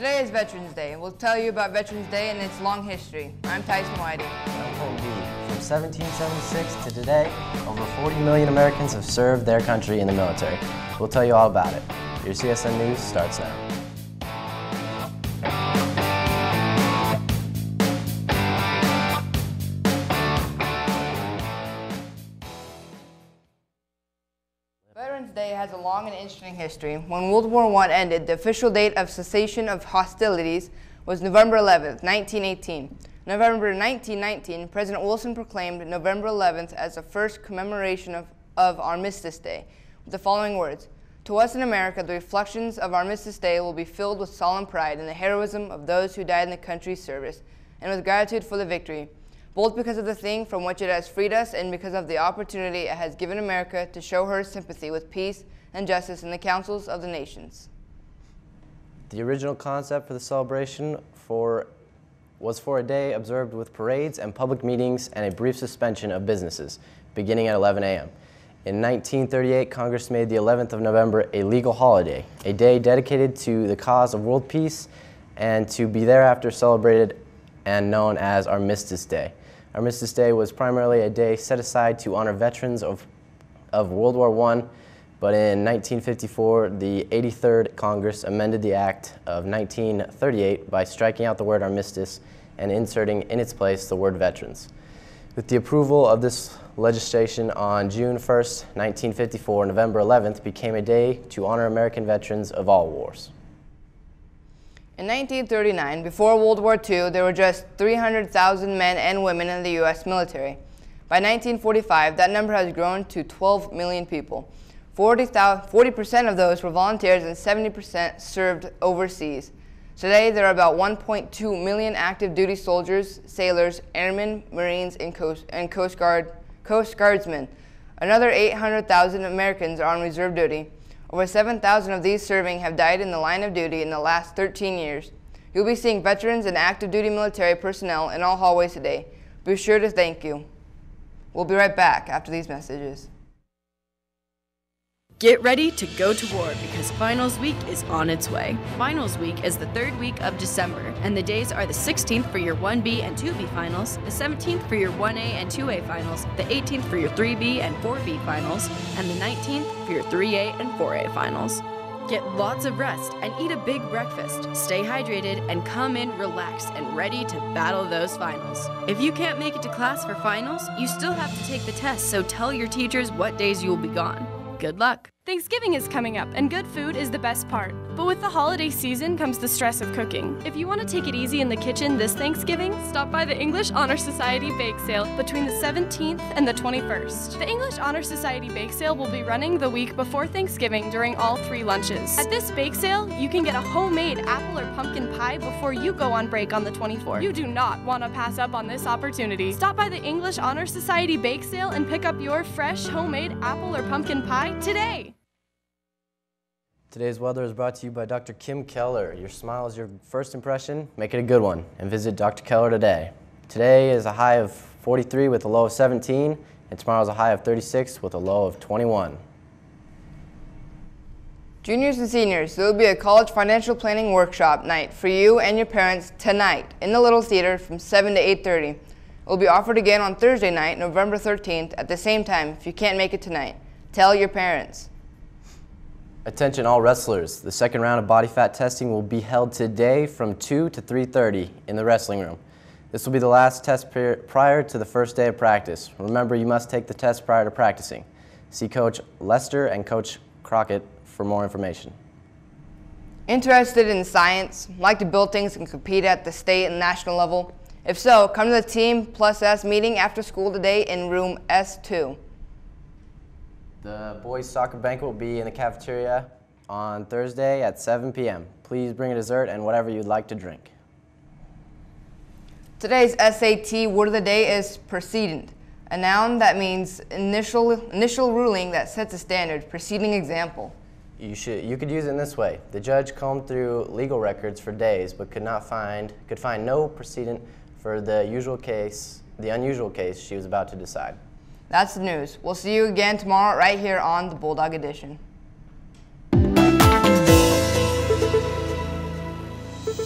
Today is Veterans Day. We'll tell you about Veterans Day and its long history. I'm Tyson Whiting. I'm Colton B. From 1776 to today, over 40 million Americans have served their country in the military. We'll tell you all about it. Your CSN News starts now. Veterans Day has a long and interesting history. When World War I ended, the official date of cessation of hostilities was November 11th, 1918. November 1919, President Wilson proclaimed November 11th as the first commemoration of Armistice Day, with the following words: "To us in America, the reflections of Armistice Day will be filled with solemn pride in the heroism of those who died in the country's service, and with gratitude for the victory, both because of the thing from which it has freed us and because of the opportunity it has given America to show her sympathy with peace and justice in the councils of the nations." The original concept for the celebration was for a day observed with parades and public meetings and a brief suspension of businesses, beginning at 11 a.m. In 1938, Congress made the 11th of November a legal holiday, a day dedicated to the cause of world peace and to be thereafter celebrated and known as Armistice Day. Armistice Day was primarily a day set aside to honor veterans of World War I, but in 1954, the 83rd Congress amended the Act of 1938 by striking out the word armistice and inserting in its place the word veterans. With the approval of this legislation on June 1st, 1954, November 11th became a day to honor American veterans of all wars. In 1939, before World War II, there were just 300,000 men and women in the U.S. military. By 1945, that number has grown to 12 million people. 40% of those were volunteers and 70% served overseas. Today, there are about 1.2 million active duty soldiers, sailors, airmen, Marines, and Coast Guardsmen. Another 800,000 Americans are on reserve duty. Over 7,000 of these serving have died in the line of duty in the last 13 years. You'll be seeing veterans and active duty military personnel in all hallways today. Be sure to thank you. We'll be right back after these messages. Get ready to go to war because Finals Week is on its way. Finals Week is the third week of December, and the days are the 16th for your 1B and 2B finals, the 17th for your 1A and 2A finals, the 18th for your 3B and 4B finals, and the 19th for your 3A and 4A finals. Get lots of rest and eat a big breakfast. Stay hydrated and come in relaxed and ready to battle those finals. If you can't make it to class for finals, you still have to take the test, so tell your teachers what days you will be gone. Good luck. Thanksgiving is coming up, and good food is the best part. But with the holiday season comes the stress of cooking. If you want to take it easy in the kitchen this Thanksgiving, stop by the English Honor Society Bake Sale between the 17th and the 21st. The English Honor Society Bake Sale will be running the week before Thanksgiving during all 3 lunches. At this bake sale, you can get a homemade apple or pumpkin pie before you go on break on the 24th. You do not want to pass up on this opportunity. Stop by the English Honor Society Bake Sale and pick up your fresh homemade apple or pumpkin pie today. Today's weather is brought to you by Dr. Kim Keller. Your smile is your first impression. Make it a good one and visit Dr. Keller today. Today is a high of 43 with a low of 17, and tomorrow is a high of 36 with a low of 21. Juniors and seniors, there will be a college financial planning workshop night for you and your parents tonight in the Little Theater from 7 to 8:30. It will be offered again on Thursday night, November 13th at the same time if you can't make it tonight. Tell your parents. Attention all wrestlers, the second round of body fat testing will be held today from 2 to 3:30 in the wrestling room. This will be the last test prior to the first day of practice. Remember, you must take the test prior to practicing. See Coach Lester and Coach Crockett for more information. Interested in science, like to build things and compete at the state and national level? If so, come to the Team Plus S meeting after school today in room S2. The boys' soccer banquet will be in the cafeteria on Thursday at 7 p.m. Please bring a dessert and whatever you'd like to drink. Today's SAT word of the day is precedent, a noun that means initial ruling that sets a standard, preceding example. You could use it in this way. The judge combed through legal records for days but could find no precedent for the unusual case she was about to decide. That's the news. We'll see you again tomorrow right here on the Bulldog Edition.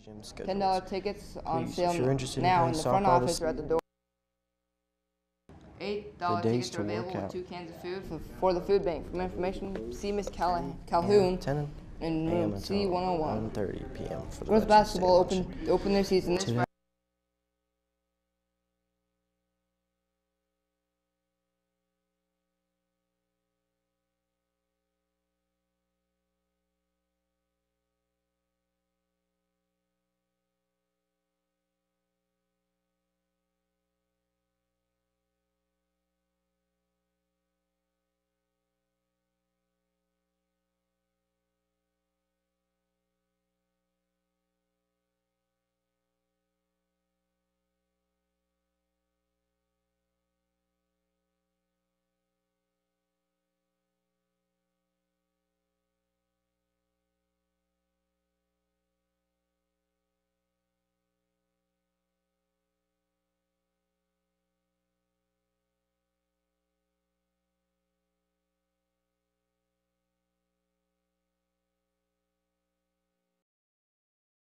Gym schedules. $10 tickets on Please, sale if you're interested in now playing in the front softball office this or at the door. $8 days tickets to are work available with out. 2 cans of food for the food bank. For more information, see Miss Calhoun 10 in a.m. room until C101. 1:30 p.m. for the Girls Veterans Day basketball lunch. open their season this Today- Friday.